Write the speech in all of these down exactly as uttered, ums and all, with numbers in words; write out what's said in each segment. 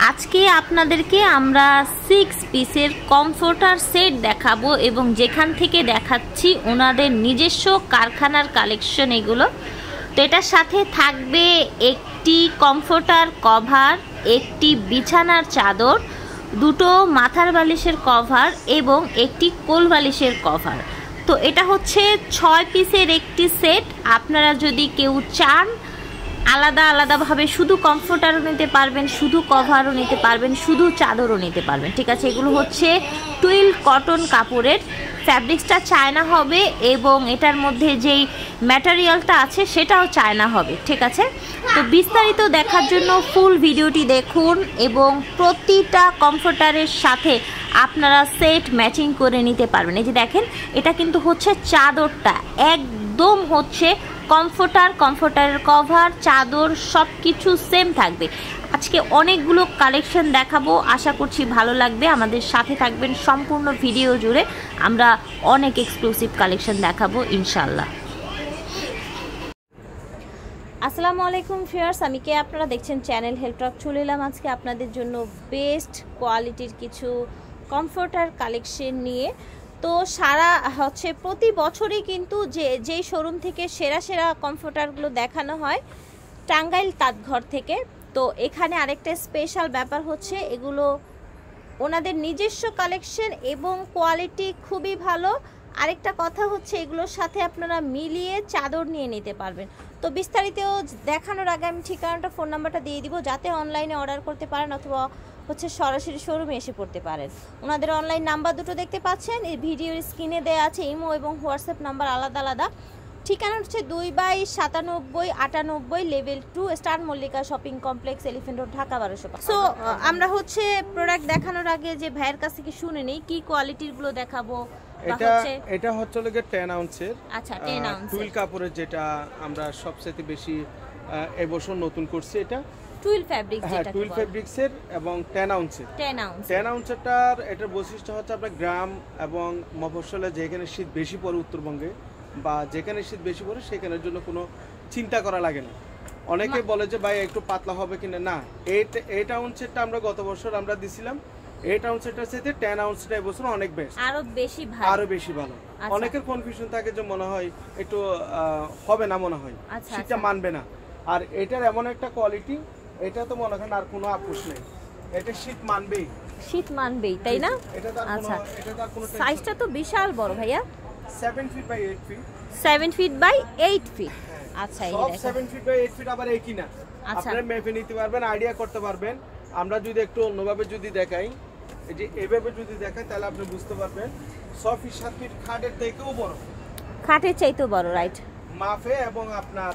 আজকে আপনাদেরকে আমরা সিক্স পিসের কমফোর্টার সেট দেখাবো এবং যেখান থেকে দেখাচ্ছি ওনাদের নিজস্ব কারখানার কালেকশন এগুলো। তো এটার সাথে থাকবে একটি কমফোর্টার কভার, একটি বিছানার চাদর, দুটো মাথার বালিশের কভার এবং একটি কোল বালিশের কভার। তো এটা হচ্ছে ছয় পিসের একটি সেট। আপনারা যদি কেউ চান আলাদা আলাদাভাবে শুধু কমফোর্টারও নিতে পারবেন, শুধু কভারও নিতে পারবেন, শুধু চাদরও নিতে পারবেন। ঠিক আছে, এগুলো হচ্ছে টুইল কটন কাপড়ের, ফ্যাব্রিক্সটা চায়না হবে এবং এটার মধ্যে যেই ম্যাটেরিয়ালটা আছে সেটাও চায়না হবে। ঠিক আছে, তো বিস্তারিত দেখার জন্য ফুল ভিডিওটি দেখুন এবং প্রতিটা কমফোর্টারের সাথে আপনারা সেট ম্যাচিং করে নিতে পারবেন। এই যে দেখেন, এটা কিন্তু হচ্ছে চাদরটা একদম হচ্ছে কমফোর্টার, কমফোর্টারের কভার, চাদর সব কিছু সেম থাকবে। আজকে অনেকগুলো কালেকশন দেখাবো, আশা করছি ভালো লাগবে। আমাদের সাথে থাকবেন সম্পূর্ণ ভিডিও জুড়ে, আমরা অনেক এক্সক্লুসিভ কালেকশন দেখাবো ইনশাল্লাহ। আসসালামু আলাইকুম ভিউয়ার্স, আমি কে, আপনারা দেখছেন চ্যানেল হেলটক। চলে এলাম আজকে আপনাদের জন্য বেস্ট কোয়ালিটির কিছু কমফোর্টার কালেকশন নিয়ে। তো সারা হচ্ছে প্রতি বছরই কিন্তু যে যেই শোরুম থেকে সেরা সেরা কমফোর্টারগুলো দেখানো হয় টাঙ্গাইল তাঁতঘর থেকে। তো এখানে আরেকটা স্পেশাল ব্যাপার হচ্ছে এগুলো ওনাদের নিজস্ব কালেকশন এবং কোয়ালিটি খুবই ভালো। আরেকটা কথা হচ্ছে এগুলোর সাথে আপনারা মিলিয়ে চাদর নিয়ে নিতে পারবেন। তো বিস্তারিত দেখানোর আগে আমি ঠিকানাটা, ফোন নাম্বারটা দিয়ে দিব যাতে অনলাইনে অর্ডার করতে পারেন অথবা হচ্ছে সরাসরি শোরুমে এসে পড়তে পারেন। ওনাদের অনলাইন নাম্বার দুটো দেখতে পাচ্ছেন, এই ভিডিওর স্ক্রিনে দেওয়া আছে ইমো এবং হোয়াটসঅ্যাপ নাম্বার আলাদা আলাদা। ঠিকানা হচ্ছে দুই বাই সাতানব্বই আটানব্বই level two star Mallika shopping complex, Elephant Road, Dhaka বারোশো। সো আমরা হচ্ছে প্রোডাক্ট দেখানোর আগে যে ভাইয়ের কাছ থেকে শুনে নেই কি কোয়ালিটির গুলো দেখাবো। এটা এটা হচ্ছে লাগে দশ আউন্সের। আচ্ছা, দশ আউন্স টুইল কাপড়ের, যেটা আমরা সবচেয়ে বেশি এই বছর নতুন করছি। এটা টুইল ফ্যাব্রিক্স, হ্যাঁ টুইল ফ্যাব্রিক্সের এবং দশ আউন্সের। দশ আউন্স দশ আউন্সেরটার এটার বৈশিষ্ট্য হচ্ছে আপনার গ্রাম এবং মফস্বলে যেখানে শীত বেশি পড়ে, উত্তরবঙ্গে বা যেখানে শীত বেশি পড়ে সেখানের জন্য কোনো চিন্তা করা লাগে না। অনেকে বলে যে ভাই একটু পাতলা হবে কিনা, না এইট এইট আউন্সেরটা আমরা গত বছর আমরা দিছিলাম। এইট আউন্সেরটার সাথে দশ আউন্সটা এই বছর অনেক বেস্ট, আরো বেশি ভালো, আরো বেশি ভালো। অনেকের কনফিউশন থাকে যে মনে হয় একটু হবে না, মনে হয় শীতটা মানবে না। আর এটার এমন একটা কোয়ালিটি, এটা তো মনে করেন আর কোনো আপোষ নেই, এটা শীত মানবেই, শীত মানবেই, তাই না? আচ্ছা, সাইজটা তো বিশাল বড় ভাইয়া, সাত ফিট বাই আট ফিট। সাত ফিট বাই আট ফিট। আচ্ছা, এই দেখেন সাত ফিট বাই আট ফিট আবার একই না, আপনারা মেপে নিতে পারবেন, আইডিয়া করতে পারবেন। আমরা যদি একটু অন্যভাবে যদি দেখাই, এই যে এভাবে যদি দেখাই তাহলে আপনি বুঝতে পারবেন ছয় ফিট সাত ফিট খাটের থেকেও বড়, খাটের চাইতেও বড়, রাইট মাপে। এবং আপনার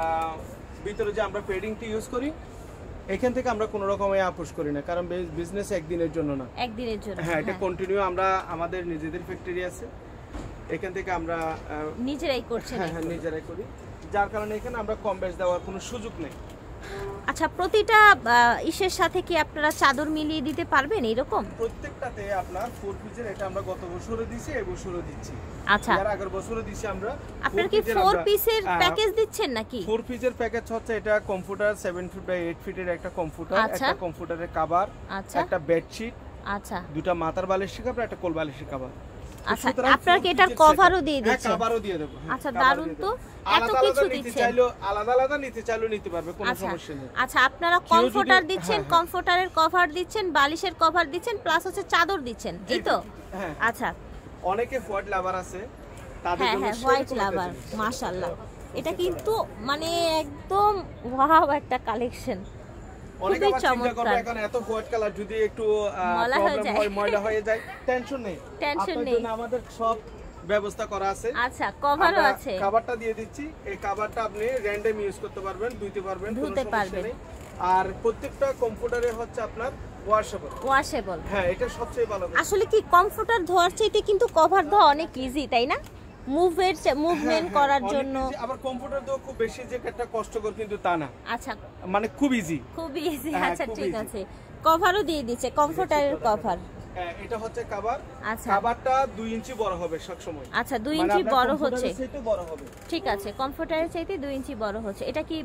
ভিতরে যে আমরা পেডিংটি ইউজ করি, এখান থেকে আমরা কোনো রকমের আপোষ করি না, কারণ বিজনেস একদিনের জন্য না, একদিনের জন্য। হ্যাঁ, এটা কন্টিনিউ। আমরা আমাদের নিজেদের ফ্যাক্টরি আছে, এখান থেকে আমরা নিজেরাই করছি, হ্যাঁ হ্যাঁ নিজেরাই করি, যার কারণে এখানে আমরা কম বেশ দেওয়ার কোনো সুযোগ নেই। আচ্ছা, প্রতিটা ইসের সাথে কি আপনারা চাদর মিলিয়ে দিতে পারবেন এরকম? প্রত্যেকটাতে আপনার ফোর পিসের, এটা আমরা গত বছরে দিছি, এই বছরও দিচ্ছি। আচ্ছা, এর আগের বছরও দিছি আমরা। আপনারা কি ফোর পিসের প্যাকেজ দিচ্ছেন নাকি? ফোর পিসের প্যাকেজ হচ্ছে এটা কমফোর্টার সাত ফিট বাই আট ফিটের একটা কমফোর্টার, একটা কমফোর্টারের কভার, একটা বেডশিট, আচ্ছা দুটো মাথার বালিশের কভার, একটা কোল বালিশের কভার। আচ্ছা, আপনারা কি এটার কভারও দিয়ে দিচ্ছেন? হ্যাঁ, কভারও দিয়ে দেব। আচ্ছা, দারুণ তো, এত কিছু দিচ্ছেন। চাইলো আলাদা আলাদা নিতে চাইলো নিতে পারবে, কোনো সমস্যা নেই। আচ্ছা, আপনারা কমফোর্টার দিচ্ছেন, কমফোর্টারের কভার দিচ্ছেন, বালিশের কভার দিচ্ছেন, প্লাস হচ্ছে চাদর দিচ্ছেন, এই তো? হ্যাঁ। আচ্ছা, অনেকে হোয়াইট লাভার আছে, তাদের জন্য হ্যাঁ হোয়াইট লাভার, মাশাআল্লাহ, এটা কিন্তু মানে একদম ওয়াও একটা কালেকশন। অনেকে আবার চিন্তা করবে এখন এত হোয়াইট কালার যদি একটু প্রবলেম হয়, ময়লা হয়ে যায়, টেনশন নেই, টেনশন নেই, আমাদের সব ব্যবস্থা করা আছে। আচ্ছা, কভারও আছে, কভারটা দিয়ে দিচ্ছি। এই কভারটা আপনি র্যান্ডম ইউজ করতে পারবেন, ধুইতে পারবেন, ধুতে পারবেন। আর প্রত্যেকটা কমফোর্টারে হচ্ছে আপনার ওয়াশেবল, ওয়াশেবল, হ্যাঁ এটা সবচেয়ে ভালো। আসলে কি কমফোর্টার ধোয়ার চাইতে কিন্তু কভার ধোয়া অনেক ইজি, তাই না? মুভের মুভমেন্ট করার জন্য। আবার কম্পিউটার তো খুব বেশি যে একটা কষ্টকর কিন্তু তা না। আচ্ছা, মানে খুব ইজি, খুব ইজি। আচ্ছা, ঠিক আছে, কভারও দিয়ে দিয়েছে, কমফোর্টারের কভার। এটা হচ্ছে কভার। আচ্ছা, কভারটা দুই ইঞ্চি বড় হবে সব সময়। আচ্ছা, দুই ইঞ্চি বড় হচ্ছে, সেটা বড় হবে, ঠিক আছে, কমফোর্টারের চাইতে দুই ইঞ্চি বড় হচ্ছে। এটা কি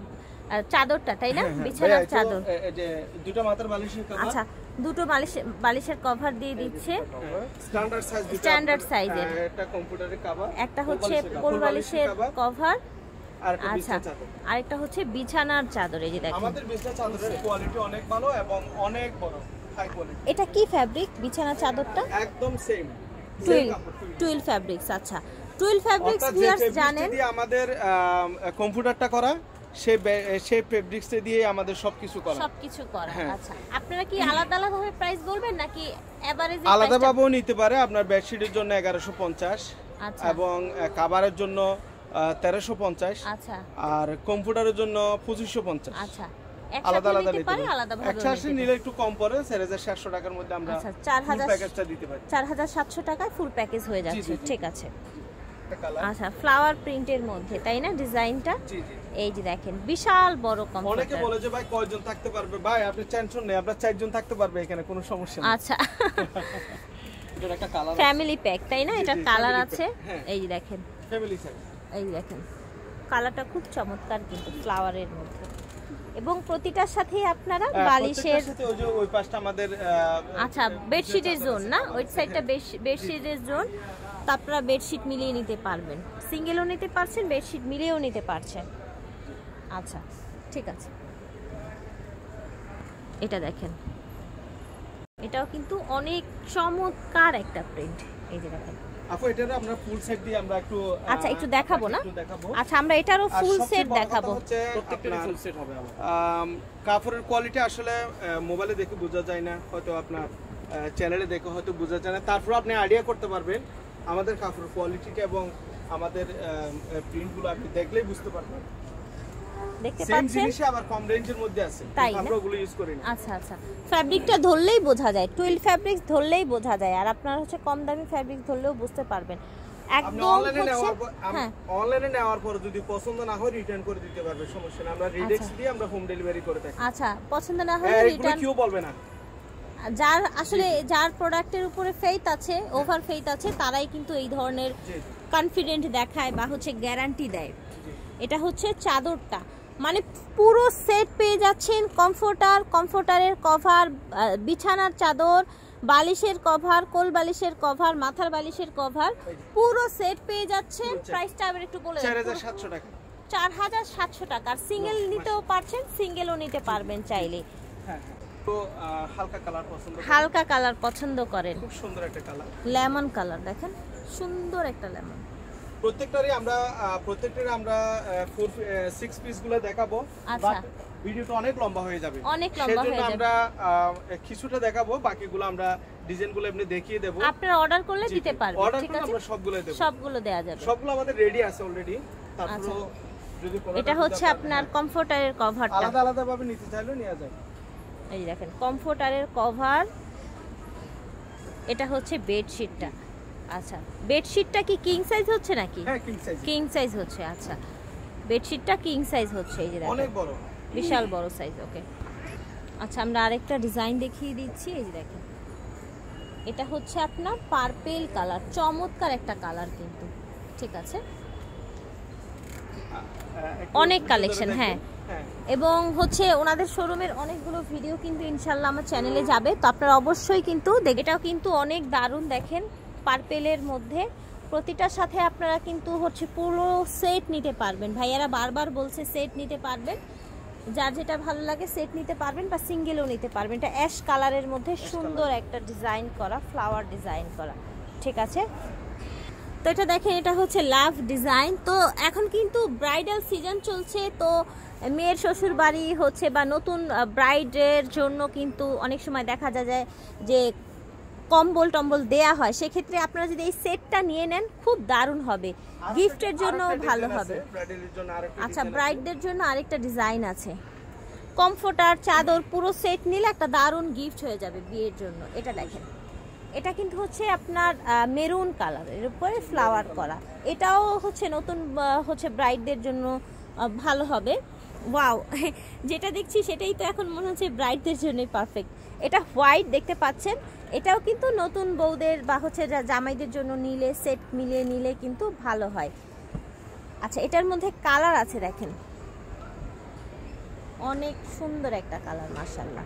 চাদরটা তাই না, বিছানার চাদর। দুটো মাথার বালিশের কভার, আচ্ছা দুটো বালিশের বালিশের কভার দিয়ে দিচ্ছে স্ট্যান্ডার্ড সাইজ, স্ট্যান্ডার্ড সাইজের। একটা কম্পিউটারের কভার, একটা হচ্ছে কোল বালিশের কভার, আর একটা আচ্ছা বিছানার চাদর, আরেকটা হচ্ছে বিছানার চাদর। এই যে দেখেন আমাদের বিছানার চাদরের কোয়ালিটি অনেক ভালো এবং অনেক বড়, হাই কোয়ালিটি। এটা কি ফ্যাব্রিক বিছানার চাদরটা? একদম সেম টুইল, টুইল ফ্যাব্রিক্স। আচ্ছা টুইল ফ্যাব্রিক্স ভিউয়ার্স জানেন আমাদের কম্পিউটারটা করা, সেই সেই ফেব্রিক্স দিয়ে আমাদের সবকিছু করা, সবকিছু করা। আচ্ছা আপনারা কি আলাদা আলাদা ভাবে প্রাইস বলবেন নাকি এভারেজ? আলাদা ভাবেও নিতে পারে। আপনার বেডশিটের জন্য এগারোশো পঞ্চাশ, আচ্ছা, এবং কভারের জন্য তেরোশো পঞ্চাশ, আচ্ছা, আর কম্পিউটারের জন্য পঁচিশশো পঞ্চাশ। আচ্ছা আলাদা আলাদা নিতে পারে, আলাদা ভাবে একসাথে নিলে একটু কম পড়ে, চার হাজার সাতশো টাকার মধ্যে আমরা চার হাজার প্যাকেজটা দিতে পারি। চার হাজার সাতশো টাকায় ফুল প্যাকেজ হয়ে যাচ্ছে। ঠিক আছে। কালার, আচ্ছা ফ্লাওয়ার প্রিন্টের মধ্যে তাই না ডিজাইনটা? জি জি। এই যে দেখেন বিশাল বড় কম্পিউটার। অনেকে বলে যে ভাই কয়জন থাকতে পারবে, ভাই আপনি টেনশন নেই, আমরা চারজন থাকতে পারবে, এখানে কোনো সমস্যা নেই। আচ্ছা এটার একটা কালার ফ্যামিলি প্যাক তাই না? এটা কালার আছে, এই যে দেখেন ফ্যামিলি সাইজ, এই দেখেন কালারটা খুব চমৎকার কিন্তু ফ্লাওয়ারের মধ্যে, এবং প্রতিটার সাথে আপনারা বালিশের সাথে ওই যে ওই পাশটা আমাদের আচ্ছা বেডশিটের জোন না, ওই সাইডটা বেডশিটের জোন, তো আপনারা বেডশিট মিলিয়ে নিতে পারবেন, সিঙ্গেলও নিতে পারছেন, বেডশিট মিলিয়েও নিতে পারছেন। আচ্ছা ঠিক আছে। এটা দেখেন এটাও কিন্তু অনেক চমৎকার একটা প্রিন্ট, এই যে দেখেন। আপু এটারও আমরা ফুল সেট দিয়ে আমরা একটু আচ্ছা একটু দেখাবো না? আচ্ছা আমরা এটারও ফুল সেট দেখাবো, প্রত্যেকটা ফুল সেট হবে আমাদের। কাপড়ের কোয়ালিটি আসলে মোবাইলে দেখে বোঝা যায় না, হয়তো আপনার চ্যানেলে দেখে হয়তো বোঝা যায় না, তারপর আপনি আইডিয়া করতে পারবেন আমাদের কাপড়ের কোয়ালিটিটা এবং আমাদের প্রিন্টগুলো আপনি দেখলেই বুঝতে পারবেন। দেখতে পাচ্ছেন আবার কম রেঞ্জের মধ্যে আছে, আমরা ওগুলো ইউজ করি না। আচ্ছা আচ্ছা ফ্যাব্রিকটা ধরলেই বোঝা যায়, টুইল ফ্যাব্রিক্স ধরলেই বোঝা যায়, আর আপনারা হচ্ছে কম দামি ফ্যাব্রিক ধরলেও বুঝতে পারবেন একদম। হ্যাঁ অনলাইনে নেওয়ার পর যদি পছন্দ না হয় রিটার্ন করে দিতে পারবে, সমস্যা নেই, আমরা রিডেক্স দিয়ে আমরা হোম ডেলিভারি করে থাকি। আচ্ছা পছন্দ না হলে রিটার্ন কেউ বলবে না। যার আসলে যার প্রোডাক্টের উপরে ফেইথ আছে, ওভার ফেইথ আছে, তারাই কিন্তু এই ধরনের কনফিডেন্ট দেখায় বা হচ্ছে গ্যারান্টি দেয়। এটা হচ্ছে চাদরটা, মানে পুরো সেট পেয়ে যাচ্ছেন, কমফোর্টার, কমফোর্টারের কভার, বিছানার চাদর, বালিশের কভার, কোল বালিশের কভার, মাথার বালিশের কভার, পুরো সেট পেয়ে যাচ্ছেন। প্রাইসটা আবার একটু বলে দেন। চার হাজার সাতশো টাকা, চার হাজার সাতশো টাকা। সিঙ্গেল নিতেও পারছেন, সিঙ্গেলও নিতে পারবেন চাইলে। হ্যাঁ তো হালকা কালার পছন্দ, হালকা কালার পছন্দ করেন, খুব সুন্দর একটা কালার, লেমন কালার দেখেন, সুন্দর একটা লেমন। প্রত্যেকটারই আমরা প্রত্যেকটারই আমরা ফোর সিক্স পিসগুলো দেখাবো, বাট ভিডিওটা অনেক লম্বা হয়ে যাবে, অনেক লম্বা হয়ে যাবে। আমরা কিছুটা দেখাবো, বাকিগুলো আমরা ডিজাইনগুলো এমনি দেখিয়ে দেব, আপনারা অর্ডার করলে দিতে পারবেন। ঠিক আছে আমরা সবগুলো দেব, সবগুলো দেয়া যাবে, সবগুলো আমাদের রেডি আছে অলরেডি। তারপর যদি এটা হচ্ছে আপনার কমফোর্টারের কভারটা, আলাদা আলাদা ভাবে নিতে চাইলেও নেওয়া যায়। এই দেখেন কমফোর্টারের কভার, এটা হচ্ছে বেডশিটটা। আচ্ছা বেডশিটটা কি কিং সাইজ হচ্ছে নাকি? হ্যাঁ কিং সাইজ, কিং সাইজ হচ্ছে। আচ্ছা বেডশিটটা কিং সাইজ হচ্ছে, এই যে দেখেন অনেক বড়, বিশাল বড় সাইজ। ওকে আচ্ছা আমরা আরেকটা ডিজাইন দেখিয়ে দিচ্ছি, এই যে দেখেন এটা হচ্ছে আপনার পার্পল কালার, চমৎকার একটা কালার কিন্তু। ঠিক আছে অনেক কালেকশন, হ্যাঁ, এবং হচ্ছে ওনাদের শোরুমের অনেকগুলো ভিডিও কিন্তু ইনশাল্লাহ আমার চ্যানেলে যাবে, তো আপনারা অবশ্যই কিন্তু দেখে। এটাও কিন্তু অনেক দারুণ, দেখেন পার্পেলের মধ্যে, প্রতিটার সাথে আপনারা কিন্তু হচ্ছে পুরো সেট নিতে পারবেন। ভাইয়ারা বারবার বলছে সেট নিতে পারবেন, যার যেটা ভালো লাগে সেট নিতে পারবেন বা সিঙ্গেলও নিতে পারবেন। এটা অ্যাশ কালারের মধ্যে সুন্দর একটা ডিজাইন করা, ফ্লাওয়ার ডিজাইন করা। ঠিক আছে তো এটা দেখেন এটা হচ্ছে লাভ ডিজাইন। তো এখন কিন্তু ব্রাইডাল সিজন চলছে, তো মেয়ের শ্বশুর বাড়ি হচ্ছে বা নতুন ব্রাইডের জন্য কিন্তু অনেক সময় দেখা যায় যে কম্বল টম্বল দেয়া হয়, সেক্ষেত্রে আপনারা যদি এই সেটটা নিয়ে নেন খুব দারুণ হবে, গিফটের জন্য ভালো হবে। আচ্ছা ব্রাইডদের জন্য আরেকটা ডিজাইন আছে, কমফোর্টার চাদর পুরো সেট নিলে একটা দারুণ গিফট হয়ে যাবে বিয়ের জন্য। এটা দেখেন এটা কিন্তু হচ্ছে আপনার মেরুন কালারের উপরে ফ্লাওয়ার করা, এটাও হচ্ছে নতুন হচ্ছে ব্রাইডদের জন্য ভালো হবে। ওয়াও যেটা দেখছি সেটাই তো এখন মনে হচ্ছে ব্রাইডদের জন্যই পারফেক্ট। এটা হোয়াইট দেখতে পাচ্ছেন, এটাও কিন্তু নতুন বউদের বা হচ্ছে জামাইদের জন্য নিলে সেট মিলিয়ে নিলে কিন্তু ভালো হয়। আচ্ছা এটার মধ্যে কালার আছে দেখেন, অনেক সুন্দর একটা কালার মাশাআল্লাহ।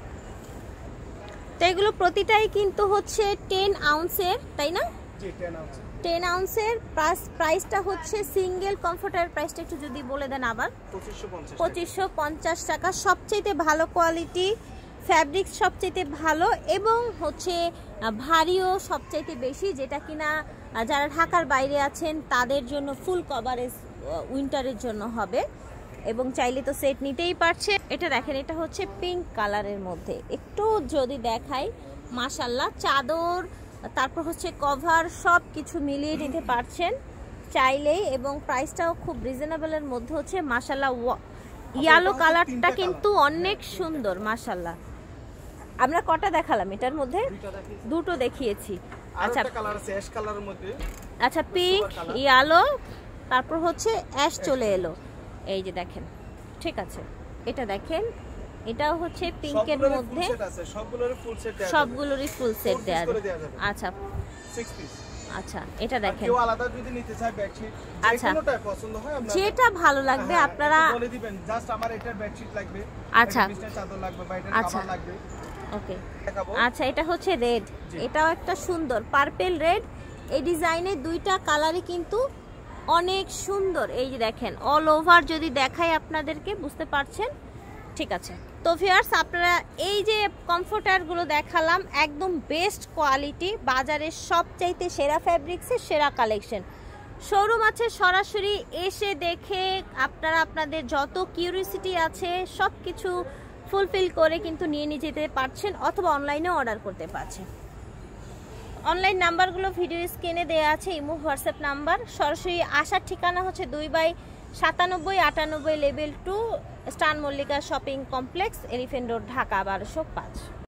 তো এগুলো প্রতিটাই কিন্তু হচ্ছে টেন আউন্সের, তাই না? জি টেন আউন্স। টেন আউন্সের প্রাইস প্রাইসটা হচ্ছে সিঙ্গেল কমফোর্টার প্রাইসটা একটু যদি বলে দেন আবার। পঁচিশশো পঞ্চাশ টাকা। সবচেয়ে ভালো কোয়ালিটি, ফ্যাব্রিক্স সবচেয়ে ভালো এবং হচ্ছে ভারীও সবচেয়ে বেশি, যেটা কিনা যারা ঢাকার বাইরে আছেন তাদের জন্য ফুল কভারেজ উইন্টারের জন্য হবে এবং চাইলে তো সেট নিতেই পারছে। এটা দেখেন, এটা হচ্ছে পিঙ্ক কালারের মধ্যে, একটু যদি দেখাই মাশাআল্লাহ, চাদর তারপর হচ্ছে কভার সব কিছু মিলিয়ে নিতে পারছেন চাইলেই এবং প্রাইসটাও খুব রিজনেবলের মধ্যে হচ্ছে মাশাআল্লাহ। ইয়েলো কালারটা কিন্তু অনেক সুন্দর মাশাআল্লাহ। আমরা কটা দেখালাম এটার মধ্যে? দুটো দেখিয়েছি। আচ্ছা কালার আছে অ্যাশ কালারের মধ্যে। আচ্ছা পিঙ্ক, ইয়েলো, তারপর হচ্ছে অ্যাশ চলে এলো। এই যে দেখেন, ঠিক আছে, এটা দেখেন, এটাও হচ্ছে পিঙ্কের মধ্যে। সবগুলোরই ফুল সেট দেয়া যাবে। সবগুলোরই ফুল সেট দেয়া যাবে। আচ্ছা সিক্স পিস। আচ্ছা এটা দেখেন, কেউ আলাদা যদি নিতে চায় বেডশিট, যে কোনোটা পছন্দ হয় আপনারা যেটা ভালো লাগবে আপনারা বলে দিবেন, জাস্ট আমার এটার বেডশিট লাগবে, আচ্ছা বিছানার চাদর লাগবে বা এটার আচ্ছা কভার লাগবে। ওকে আচ্ছা, এটা হচ্ছে রেড, এটাও একটা সুন্দর পার্পল রেড। এই ডিজাইনের দুইটা কালারই কিন্তু অনেক সুন্দর। এই যে দেখেন, অল ওভার যদি দেখাই আপনাদেরকে বুঝতে পারছেন, ঠিক আছে। তো ভিউয়ার্স, আপনারা এই যে কমফোর্টারগুলো দেখালাম একদম বেস্ট কোয়ালিটি, বাজারের সবচাইতে সেরা ফ্যাব্রিক্সের সেরা কালেকশন। শোরুম আছে, সরাসরি এসে দেখে আপনারা আপনাদের যত কিউরিওসিটি আছে সব কিছু ফুলফিল করে কিন্তু নিয়ে নিয়ে যেতে পারছেন অথবা অনলাইনে অর্ডার করতে পারছেন। অনলাইন নাম্বারগুলো ভিডিও স্ক্রিনে দেওয়া আছে, ইমো হোয়াটসঅ্যাপ নাম্বার। সরাসরি আসার ঠিকানা হচ্ছে দুই বাই সাতানব্বই আটানব্বই level two star Mallika shopping complex, Elephant Road, Dhaka বারোশো পাঁচ।